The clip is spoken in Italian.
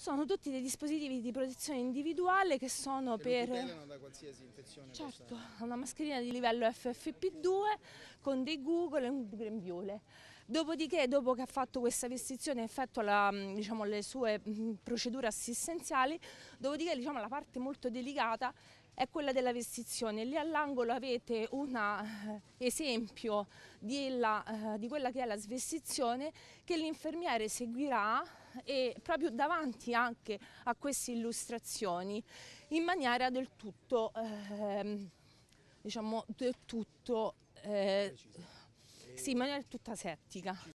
Sono tutti dei dispositivi di protezione individuale che sono Che per... lo tutelano da qualsiasi infezione Certo, possa... una mascherina di livello FFP2 con dei Google e un grembiule. Dopodiché, dopo che ha fatto questa vestizione, effettua diciamo, le sue procedure assistenziali, dopodiché diciamo, la parte molto delicata è quella della vestizione. Lì all'angolo avete un esempio di quella che è la svestizione che l'infermiere seguirà e proprio davanti anche a queste illustrazioni in maniera del tutto, diciamo, del tutto, precisa. sì, in maniera tutta settica.